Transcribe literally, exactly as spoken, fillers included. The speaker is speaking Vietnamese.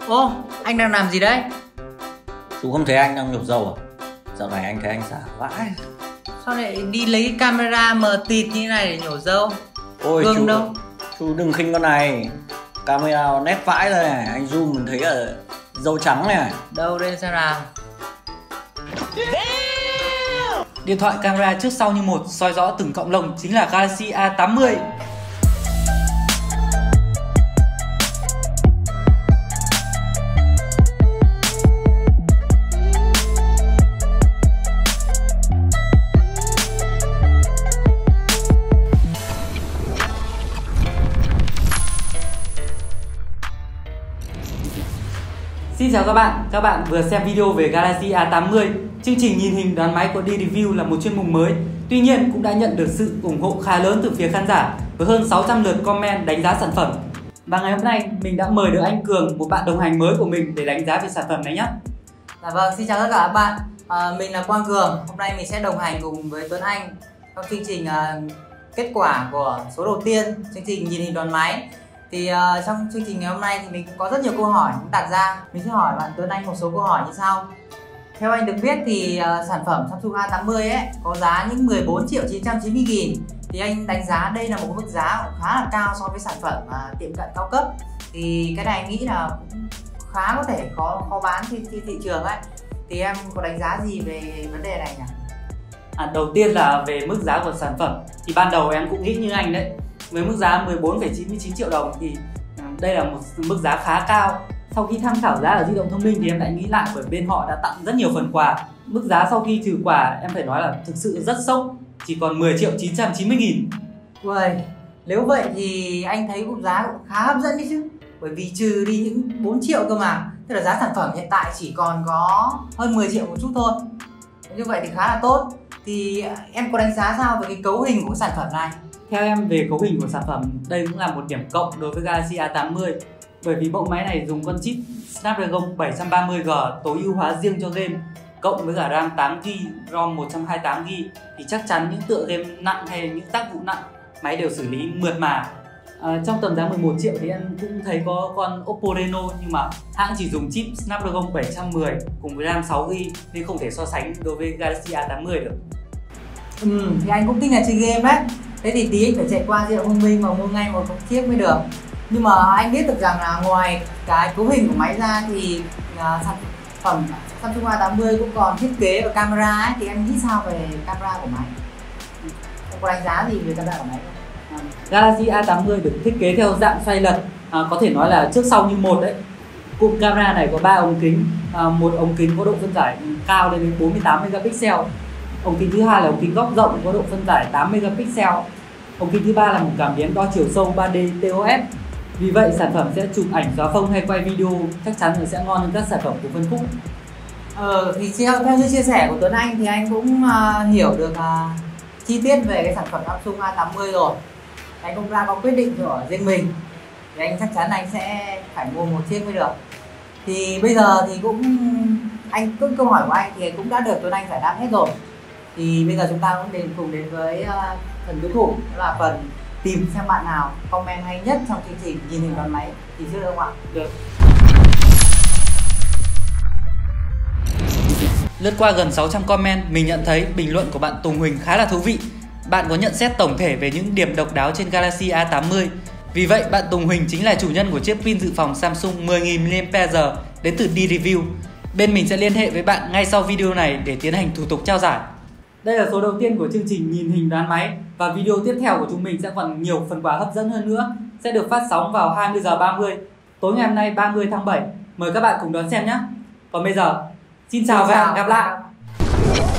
Ô, anh đang làm gì đấy? Chú không thấy anh đang nhổ dầu à? Dạo này anh thấy anh xả vãi. Sao lại đi lấy cái camera mờ tịt như này để nhổ dâu? Ôi Gương chú đâu? Chú đừng khinh con này. Camera nét vãi rồi này. Anh zoom mình thấy ở dâu trắng này. Đâu đây xem nào. Điện thoại camera trước sau như một, soi rõ từng cọng lông chính là Galaxy A tám mươi. Xin chào các bạn, các bạn vừa xem video về Galaxy A tám mươi. Chương trình nhìn hình đoán máy của D-Review là một chuyên mục mới. Tuy nhiên cũng đã nhận được sự ủng hộ khá lớn từ phía khán giả với hơn sáu trăm lượt comment đánh giá sản phẩm. Và ngày hôm nay mình đã mời được anh Cường, một bạn đồng hành mới của mình, để đánh giá về sản phẩm này nhé. Dạ vâng, xin chào tất cả các bạn. à, Mình là Quang Cường. Hôm nay mình sẽ đồng hành cùng với Tuấn Anh trong chương trình uh, kết quả của số đầu tiên, chương trình nhìn hình đoán máy. Thì uh, trong chương trình ngày hôm nay thì mình cũng có rất nhiều câu hỏi cũng đặt ra. Mình sẽ hỏi bạn Tuấn Anh một số câu hỏi như sau. Theo anh được biết thì uh, sản phẩm Samsung A tám mươi ấy có giá những mười bốn triệu chín trăm chín mươi nghìn. Thì anh đánh giá đây là một mức giá cũng khá là cao so với sản phẩm uh, tiệm cận cao cấp. Thì cái này anh nghĩ là cũng khá có thể khó khó bán trên, trên thị trường ấy. Thì em có đánh giá gì về vấn đề này nhỉ? À, đầu tiên là về mức giá của sản phẩm. Thì ban đầu em cũng nghĩ như anh đấy. Với mức giá mười bốn phẩy chín mươi chín triệu đồng thì đây là một mức giá khá cao. Sau khi tham khảo giá ở di động thông minh thì em lại nghĩ lại, bởi bên họ đã tặng rất nhiều phần quà. Mức giá sau khi trừ quà em phải nói là thực sự rất sốc, chỉ còn mười triệu chín trăm chín mươi nghìn. Ui, nếu vậy thì anh thấy cũng giá cũng khá hấp dẫn đấy chứ. Bởi vì trừ đi những bốn triệu cơ mà. Tức là giá sản phẩm hiện tại chỉ còn có hơn mười triệu một chút thôi. Như vậy thì khá là tốt. Thì em có đánh giá sao về cái cấu hình của sản phẩm này? Theo em về cấu hình của sản phẩm, đây cũng là một điểm cộng đối với Galaxy A tám mươi. Bởi vì mẫu máy này dùng con chip Snapdragon bảy trăm ba mươi G tối ưu hóa riêng cho game, cộng với cả RAM tám gi ga bai, ROM một trăm hai mươi tám gi ga bai, thì chắc chắn những tựa game nặng hay những tác vụ nặng máy đều xử lý mượt mà. À, trong tầm giá mười một triệu thì em cũng thấy có con Oppo Reno, nhưng mà hãng chỉ dùng chip Snapdragon bảy trăm mười cùng với RAM sáu gi ga bai nên không thể so sánh đối với Galaxy A tám mươi được. Ừ, thì anh cũng tin là chơi game đấy. Thế thì tí anh phải chạy qua di động thông minh mà mua ngay một chiếc mới được. Nhưng mà anh biết được rằng là ngoài cái cấu hình của máy ra thì uh, sản phẩm Samsung A tám mươi cũng còn thiết kế ở camera ấy. Thì em nghĩ sao về camera của máy? Em có đánh giá gì về camera của máy không? Galaxy A tám mươi được thiết kế theo dạng xoay lật, à, có thể nói là trước sau như một đấy. Cụm camera này có ba ống kính, à, một ống kính có độ phân giải cao lên đến bốn mươi tám megapixel. Ống kính thứ hai là ống kính góc rộng có độ phân giải tám megapixel. Ống kính thứ ba là một cảm biến đo chiều sâu ba D T O F. Vì vậy sản phẩm sẽ chụp ảnh, xóa phông hay quay video chắc chắn là sẽ ngon hơn các sản phẩm của phân khúc. Ờ, thì theo, theo như chia sẻ của Tuấn Anh thì anh cũng uh, hiểu được uh, chi tiết về cái sản phẩm Samsung A tám mươi rồi. Anh cũng đã có quyết định của riêng mình. Thì anh chắc chắn anh sẽ phải mua một chiếc mới được. Thì bây giờ thì cũng anh cứ câu hỏi của anh thì cũng đã được Tuấn Anh giải đáp hết rồi. Thì bây giờ chúng ta cũng đến cùng đến với uh, phần cuối cùng, đó là phần tìm xem bạn nào comment hay nhất trong chương trình nhìn hình đoán máy. Thì chưa được không ạ? Được. Lướt qua gần sáu trăm comment, mình nhận thấy bình luận của bạn Tùng Huỳnh khá là thú vị. Bạn có nhận xét tổng thể về những điểm độc đáo trên Galaxy A tám mươi. Vì vậy bạn Tùng Huỳnh chính là chủ nhân của chiếc pin dự phòng Samsung mười nghìn mi li am pe giờ đến từ D-Review. Bên mình sẽ liên hệ với bạn ngay sau video này để tiến hành thủ tục trao giải. Đây là số đầu tiên của chương trình nhìn hình đoán máy, và video tiếp theo của chúng mình sẽ còn nhiều phần quà hấp dẫn hơn nữa, sẽ được phát sóng vào hai mươi giờ ba mươi tối ngày hôm nay ba mươi tháng bảy. Mời các bạn cùng đón xem nhé. Còn bây giờ, xin chào và hẹn gặp lại.